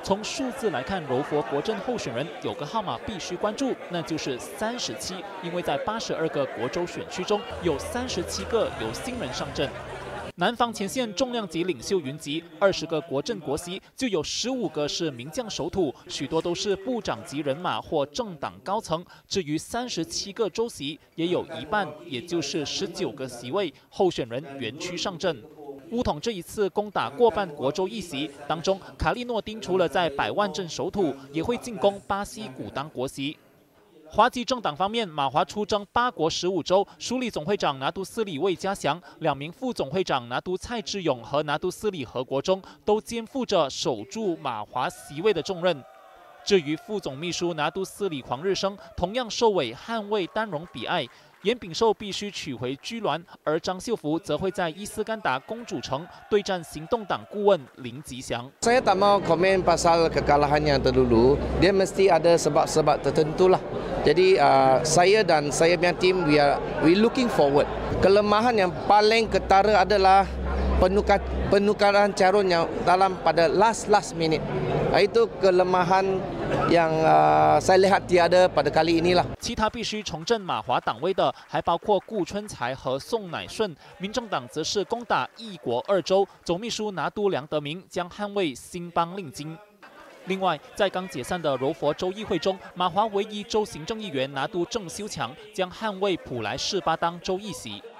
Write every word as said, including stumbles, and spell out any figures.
从数字来看，柔佛国阵候选人有个号码必须关注，那就是三十七，因为在八十二个国州选区中，有三十七个由新人上阵。 南方前线重量级领袖云集，二十个国阵国席就有十五个是名将首土，许多都是部长级人马或政党高层。至于三十七个州席，也有一半，也就是十九个席位，候选人原区上阵。 巫统这一次攻打过半国州议席，当中卡利诺丁除了在百万镇守土，也会进攻巴西古当国席。 华籍政党方面，马华出征八国十五州，署理总会长拿督斯里魏家祥，两名副总会长拿督蔡志勇和拿督斯里何国忠都肩负着守住马华席位的重任。至于副总秘书拿督斯里黄日升，同样受委捍卫丹戎比爱。 严炳寿必须取回居銮，而张秀福则会在伊斯干达公主城对战行动党顾问林吉祥。 Saya tak mau komen pasal kekalahan yang terdahulu. Dia mesti ada sebab-sebab tertentu lah. Jadi uh, saya dan saya punya tim we are we looking forward. Kelemahan yang paling ketara adalah penukar penukaran calon yang dalam pada last last minute. Itu kelemahan yang uh, saya lihat tiada pada kali inilah. 其他必须重振马华党威的，还包括顾春才和宋乃顺。民政党则是攻打义国二州，总秘书拿督梁德明将捍卫新邦令津。另外，在刚解散的柔佛州议会中，马华唯一州行政议员拿督郑修强将捍卫普莱士巴当州议席。